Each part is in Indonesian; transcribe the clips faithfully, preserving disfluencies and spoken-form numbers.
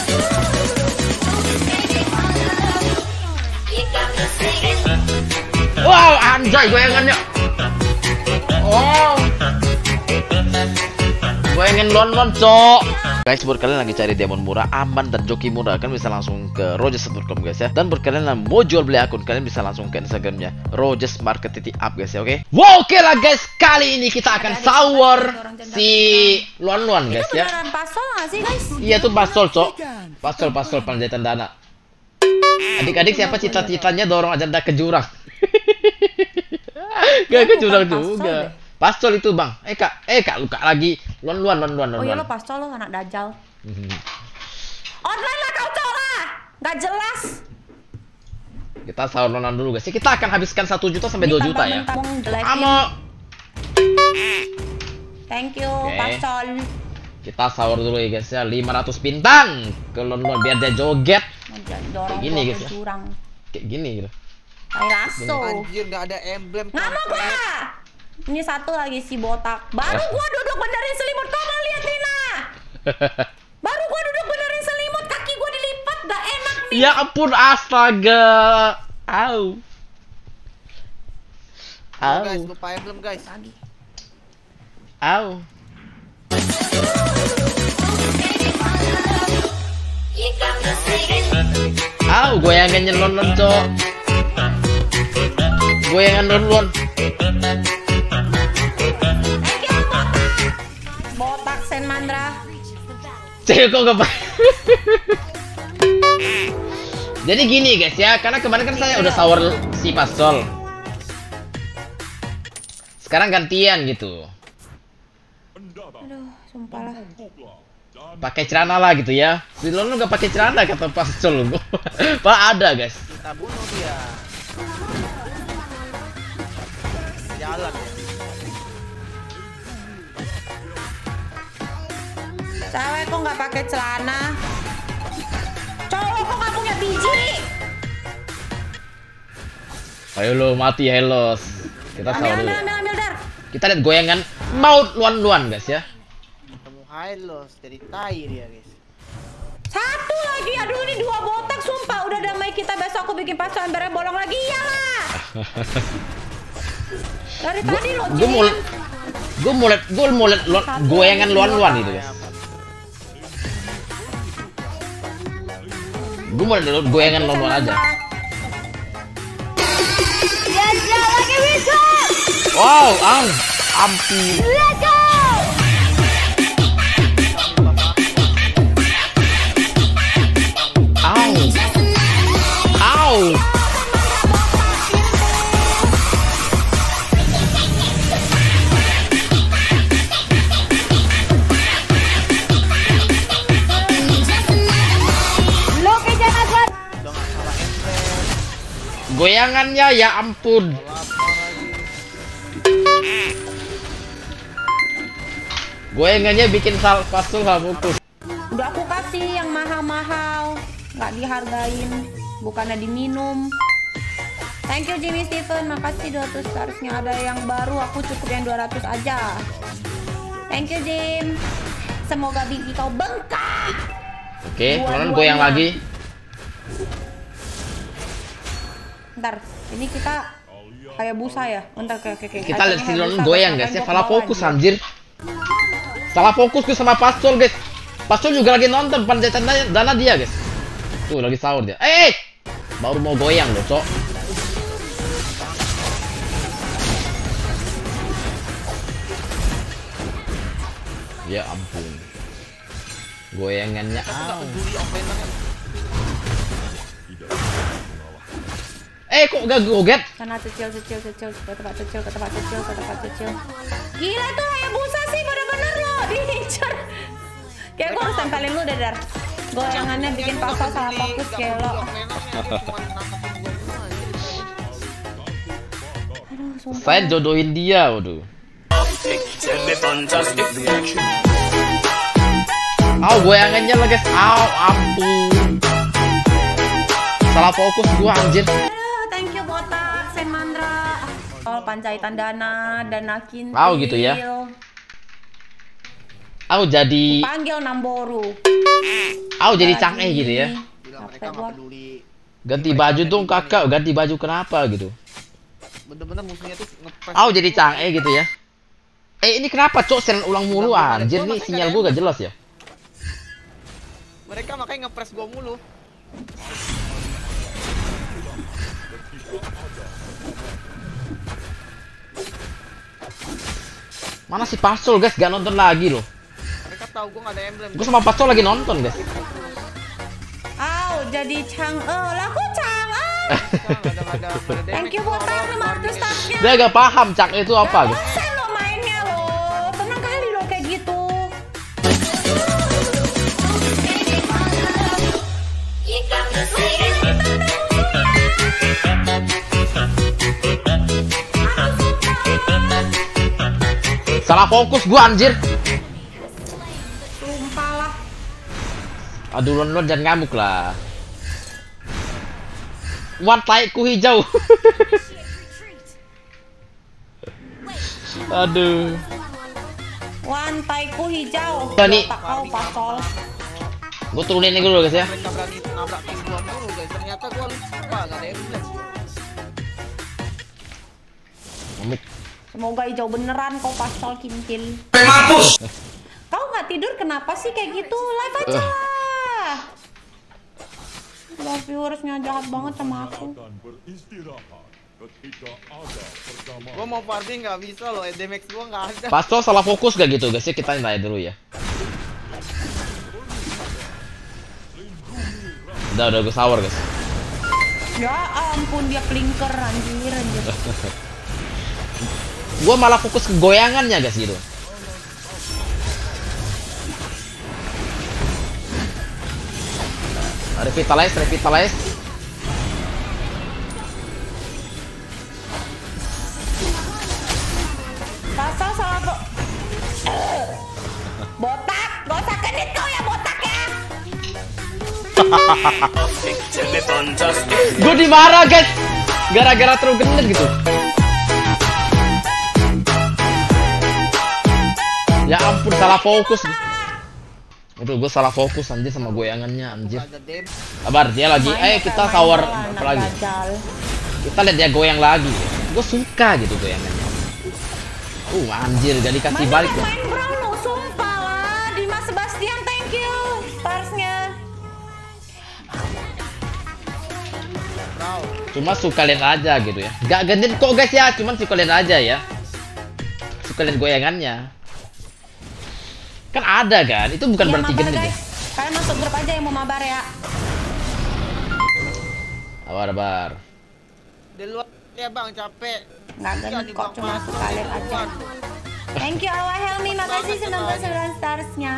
Wow, anjay goyangannya. Wow. Goyangin lon-lon, cok. Guys, buat kalian lagi cari diamond murah, aman dan joki murah, kan bisa langsung ke rogers dot com guys ya. Dan buat kalian yang mau jual beli akun, kalian bisa langsung ke Instagramnya Rogers Market titik up guys ya, oke? Okay? Wow, oke okay lah guys, kali ini kita akan sawar si luan-luan guys ya. Itu beneran pasol nggak sih guys? Iya tuh pasol, cok. Pasol pasol penjahitan dana. Adik-adik siapa cita-citanya dorong ajanda ke jurang? Gak ke jurang juga. Pasol itu bang. Eh kak, eh kak luka lagi. Luan luan luan luan. Oh iya lo pasol lo anak dajal. Online lah kau coba. Gak jelas. Kita sahur lonan dulu guys. Kita akan habiskan satu juta sampai dua juta ya. Kamu. Thank you okay. pasol. Kita sahur dulu ya guys ya. lima ratus bintang. Ke luan luan biar dia joget. Dorong kayak gini guys ya. Curang. Kayak gini gitu. Kayak lasso. Anjir gak ada emblem. Nggak mau gua. Ini satu lagi si botak. Baru gua duduk benerin selimut. Kau mau lihat Rina? Baru gua duduk benerin selimut, kaki gua dilipat, gak enak nih. Ya ampun, astaga. Au. Au. Guys, lupa emblem guys. Lagi. Au. Au, goyangannya lon-lon, cok. Goyangan lon-lon. Botak Sen Mandra. Cewek kok gak pakai. Jadi gini guys ya, karena kemarin kan saya udah sahur si pasol. Sekarang gantian gitu. Aduh, sumpah lah. Pakai celana lah gitu ya. Si Lon gak pakai celana kata pasol. Pak ada guys. Kita bunuh dia. Jalan ya. Cewek kok nggak pakai celana? Cowok kok nggak punya biji? Ayo lo mati Helos. Kita Ambil, sahur ambil, dulu. ambil, ambil, dar. Kita lihat goyangan maut luan-luan guys ya. Ketemu Hylos dari tai dia guys. Satu lagi, aduh ini dua botak sumpah. Udah damai kita, besok aku bikin pasal embernya bolong lagi ya lah. Dari Gua, tadi lo gue mau, gue mau liat, gue mau liat luan, goyangan luan-luan itu guys. Gue mau liat goyangan luan-luan aja. Jajah lagi bisa. Wow, ang, ampun. Let's go. Au, au. Goyangannya ya ampun. Goyangannya bikin sal pasal hal fokus. Udah aku kasih yang mahal-mahal, nggak dihargain, bukannya diminum. Thank you Jimmy Steven, makasih dua ratus starsnya. Ada yang baru, aku cukup yang dua ratus aja. Thank you Jim. Semoga biji kau bengkak. Oke, kemudian goyang lagi. Ntar, ini kita kayak busa ya. Bentar, oke, oke, oke. Kita lihat si Lon goyang guys ya. Salah fokus anjir. Salah fokus ke sama Pasol guys. Pasol juga lagi nonton penjahitan dana dia guys. Tuh lagi sahur dia. Eh, eh. Baru mau goyang loh, cok. Ya ampun. Goyangannya. Eh kok gak goget? Karena kecil, kecil, kecil, ke tempat kecil, ke tempat kecil, ke tempat kecil. Gila tuh Hayabusa sih, bener-bener lo diincar. Kayak gue harus tempelin lu Dadar. Goyangannya bikin pasal salah fokus kayak lo. Aduh, sumpah. Saya jodohin dia, waduh. Aw, goyangannya lah guys. Aw, ampun. Salah fokus gua anjir. Aduh, thank you botak, Sen Mandra. Oh, penjahitan dana, dana kintil. Aw, gitu ya. Aku jadi Panggil Namboru. Au jadi canggih gitu ya. Bilang Capek mereka gua. nggak peduli. Ganti baju dong kakak, ganti baju kenapa gitu. Bener-bener musuhnya tuh ngepres. Au jadi canggih gitu ya. Eh ini kenapa cok seren ulang mulu anjir nih sinyal gua gak jelas ya. Mereka makanya ngepres gua mulu. Mana si Pasol guys gak nonton lagi loh. Mereka tahu gua nggak ada emblem. Gua sama Pasol lagi nonton guys. Au jadi Chang eh lah kok Chang eh. Nggak ada, nggak ada, nggak ada damage. Thank you botak lima ratus starsnya. Dia gak paham cak itu apa guys. Bosan lo mainnya lo. Senang kali lo kayak gitu. Salah fokus gua anjir. Sumpah lah. Aduh lon lon jangan ngamuk lah. Wan taikku hijau. Aduh. Wantaiku hijau. Tani. Botak kau pasol. Gua turunin ini dulu guys ya. Mereka berani nabrak tim gua mulu guys. Ternyata gua lupa nggak ada emblem. Ngamuk. Semoga hijau beneran kau pasol kintil. Kau nggak tidur kenapa sih kayak gitu? Live aja lah. Udah viewersnya jahat banget sama aku. Gua mau farming nggak bisa loh. Damage gua nggak ada. Pasol salah fokus gak gitu guys ya, kita nanya dulu ya. Udah udah gue sour guys. Ya ampun dia flinker anjir anjir. Gua malah fokus ke goyangannya guys gitu. Revitalize, revitalize. Pasal salah kok. Botak, gak usah genit kau ya botak ya. Gue dimarah guys, gara-gara terlalu genit gitu. Ya ampun salah fokus. Itu gue salah fokus anjir sama goyangannya anjir. Nggak ada damage. Kabar dia lagi, eh kita sour apa lagi? Kita lihat dia goyang lagi. Gue suka gitu goyangannya. Uh anjir gak dikasih Mana balik yang ya. main Brown lo, sumpah lah. Dimas Sebastian thank you starsnya. Bro. Cuma suka lihat aja gitu ya. Gak genit kok guys ya, cuman suka lihat aja ya. Suka lihat goyangannya. Kan ada kan, itu bukan Iya, berarti mabar, genit ya. guys. Kalian masuk grup aja yang mau mabar ya. Abar abar. Di luar ya bang capek. Nggak genit kok, cuma suka lihat aja. Thank you Awa Helmi, makasih sembilan puluh sembilan starsnya.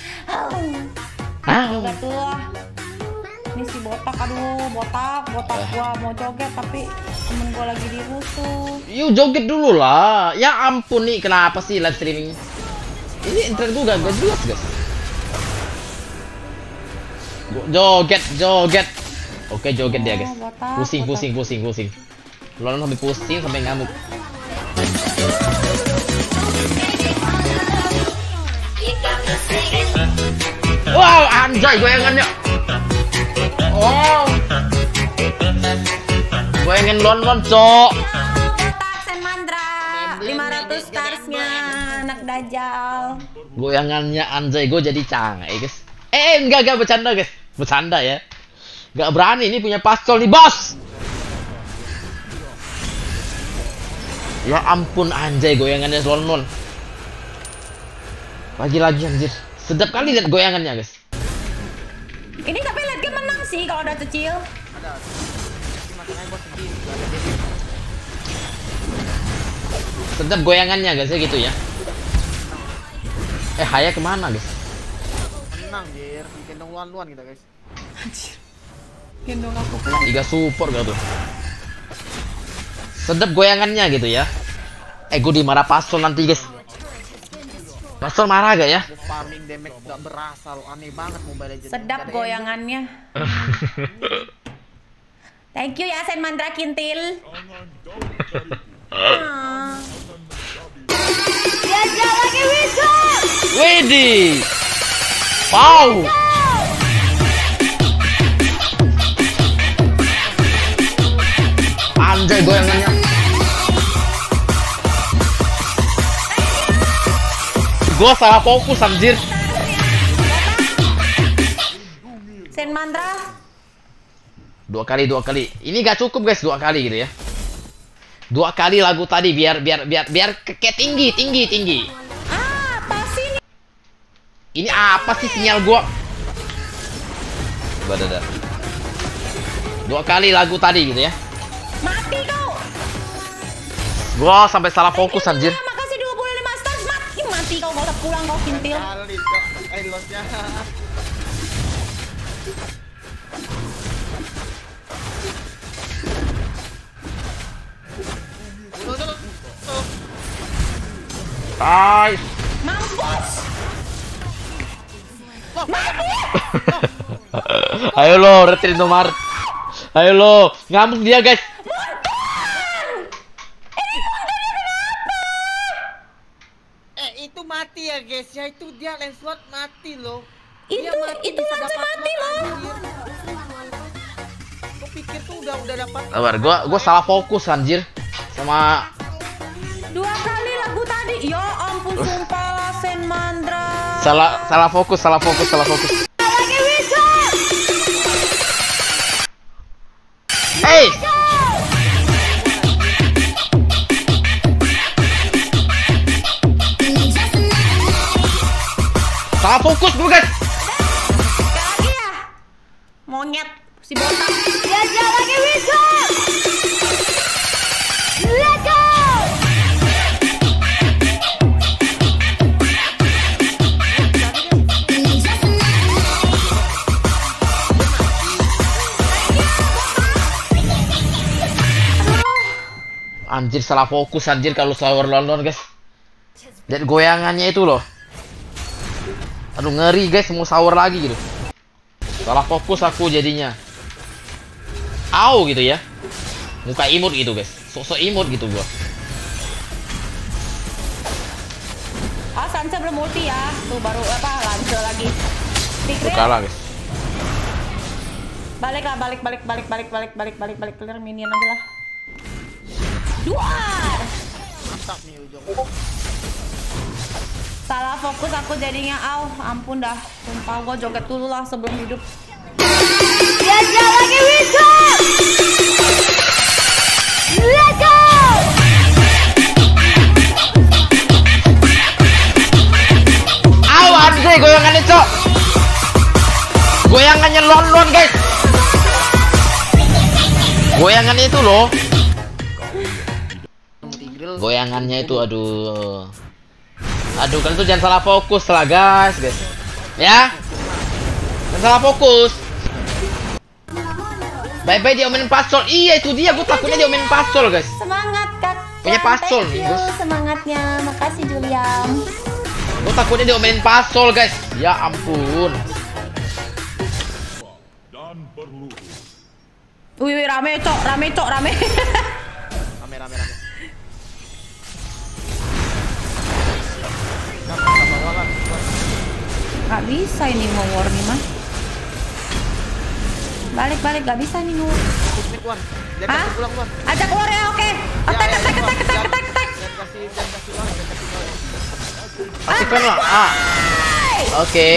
Ah, Joget tuh. Ini si botak, aduh botak, botak gua mau joget tapi temen gua lagi dirusuh. yuk joget dulu lah. Ya ampun nih, kenapa sih live streaming? Ini internet gue gak, gak jelas guys. Gua joget, joget. Oke joget dia guys. Oh, botak, Pusing, botak. pusing, pusing, pusing. Lalu sampai pusing sampai ngamuk. Wow, anjay goyangannya. Oh. Goyangin lon-lon, cok. Botak Sen Mandra, lima ratus starsnya, anak dajal. Goyangannya anjay, gue jadi canggih guys. Eh, eh, enggak, enggak bercanda guys. Bercanda ya. Enggak berani, ini punya Pasol nih bos. Ya ampun anjay, goyangannya lon-lon. Lagi-lagi anjir. Sedap kali lihat goyangannya guys. Ini tapi lihat dia menang sih kalau udah kecil. Ada. Tapi makanya gua sedih. Nggak ada damage. Sedap goyangannya guys ya gitu ya. Eh, Haya kemana guys? Menang jir. Gendong luan-luan kita guys. Gendong aku pulang. Tiga support gak tuh? Sedap goyangannya gitu ya. Eh, gue dimarah Pasol nanti guys. Pasol marah gak ya? Gua farming damage gak berasa lo. Aneh banget Mobile Legends. Sedap Nggak ada goyangannya. Thank you ya Sen Mandra Kintil. Ah. Diajak lagi Wiso. Widih. Wow. Anjay goyangannya. Gua salah fokus anjir. Sen mantra. Dua kali, dua kali. Ini gak cukup guys, dua kali gitu ya. Dua kali lagu tadi biar biar biar biar kayak tinggi, tinggi, tinggi. Ah, apa sih ini? Ini apa sih sinyal gua? Badada. Dua kali lagu tadi gitu ya. Mati kau. Gua sampai salah fokus anjir. Makasih dua puluh lima stars. Mati, mati kau, gak usah pulang kau kintil. Kali kok. Eh lotnya. Ay. Mampus. Ayo lo, retreat nomor. Ayo lo, ngamuk dia guys. Eh itu mati ya guys ya, itu dia Lancelot mati loh. Itu Dia mati, itu bisa langsung dapat mati lot, loh. anjir. Gua pikir tuh udah udah dapat. Sabar, gua gua salah fokus anjir. Sama Dua kali lagu tadi. Ya ampun sumpah lah Sen Mandra. salah salah fokus, salah fokus, salah fokus. Lagi bisa. Hey. Salah fokus bro guys. Lagi ya. Monyet si botak. Ya lagi bisa. Let's go. Anjir salah fokus anjir kalau shower London guys. Lihat goyangannya itu loh. Aduh ngeri guys, mau shower lagi gitu. Salah fokus aku jadinya. Au gitu ya. Muka imut gitu guys. Sok-sok imut gitu gua. Ah Sansa belum multi ya. Tuh baru apa lanjut lagi. Tuh kalah guys. Balik lah, balik, balik, balik, balik, balik, balik, balik, balik, clear minion aja lah. Duar. Mantap nih ujung. Salah fokus aku jadinya, au, ampun dah. Sumpah gua joget dulu lah sebelum hidup. Biasa lagi bisa. Let's go. Au anjir goyangannya cok. Goyangannya London guys. Goyangannya itu loh. Goyangannya itu aduh. Aduh kalian tuh jangan salah fokus lah guys, guys. Ya. Jangan salah fokus. Bye-bye dia main pasol. Iya itu dia, gue takutnya dia main pasol guys. Semangat kak. Punya pasol Thank nih, you Gus. semangatnya. Makasih Juliam. Gue takutnya dia main pasol guys. Ya ampun. Wih, wih rame cok, rame cok, rame. Rame rame rame. Gak bisa ini mau war nih mah. Balik balik gak bisa nih mau. Kusmik Wan. Jangan Hah? kasih pulang Wan. Ajak war ya oke. Attack attack attack attack attack attack. Jangan kasih jangan kasih Wan, jangan kasih Wan. Aktifkan lah. Ah. Oke.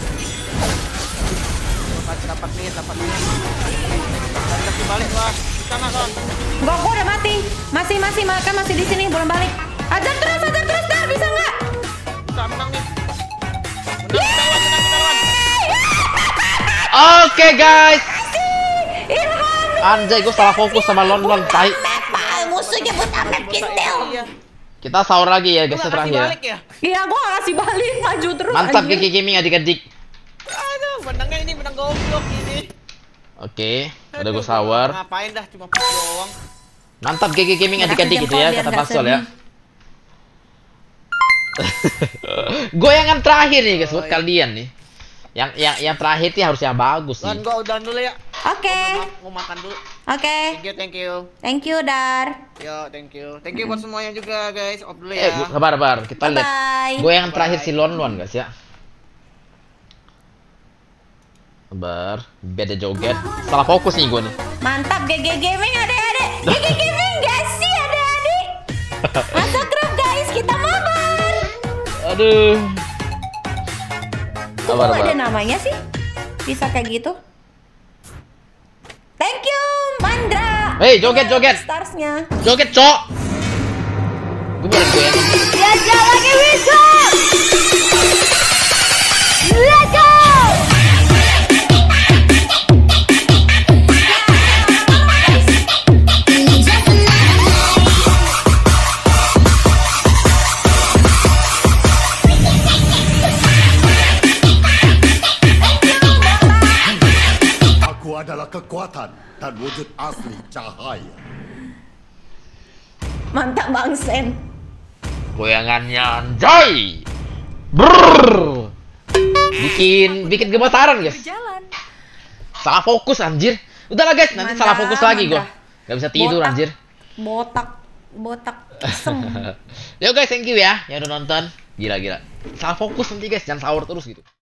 Dapat dapat nih, dapat nih. Jangan kasih balik Wan. Sana Wan. Gua gua udah mati. Masih masih mereka masih di sini belum balik. Ajak terus ajak terus Dar bisa nggak? Bisa menang nih. Menang kita Wan, menang kita Wan. Oke guys. Ilham. Anjay gue salah fokus sama London. Tai. Apa musuhnya buat apa kintil? Iya. Kita sahur lagi ya guys Gua nggak kasih terakhir. balik ya. Iya gua nggak kasih balik maju terus. Mantap anjir. Kiki Gaming adik-adik. Aduh, menangnya ini menang goblok ini. Oke, udah Aduh, gue sahur. Ngapain dah cuma push doang. Mantap G G Gaming adik-adik gitu ya, kata Pasol ya. Goyangan terakhir nih guys buat kalian nih. Yang yang yang terakhir sih harus yang bagus Wan, nih. gua udah dulu ya. Oke. Gua mau, mau makan dulu. Oke. Thank you, thank you. Thank you Dar. Yo, thank you. Thank you buat semuanya juga guys. Off dulu Eh, ya. gua- sabar sabar, kita lihat. Bye. Goyangan terakhir si Lon Lon guys ya. Sabar, beda joget. Salah fokus nih gue nih. Mantap G G Gaming adek-adek. G G Gaming. Masuk grup guys, kita mabar. Aduh. Kok Sabar, nggak ada sabar. namanya sih? Bisa kayak gitu. Thank you, Mandra. Hei, joget, joget. Starsnya. Joget, cok. Gue boleh goyang. Jajal lagi bisa. Let's go. Aku adalah kekuatan dan wujud asli cahaya. Mantap Bang Sen. Goyangannya anjay. Brrr. Bikin bikin gemetaran guys. Salah fokus anjir. Udahlah guys, nanti Mantap, salah fokus lagi gua. mantap. Gak bisa tidur Botak. anjir. Botak, botak iseng. Yo guys, thank you ya yang udah nonton. Gila gila. Salah fokus nanti guys, jangan sahur terus gitu.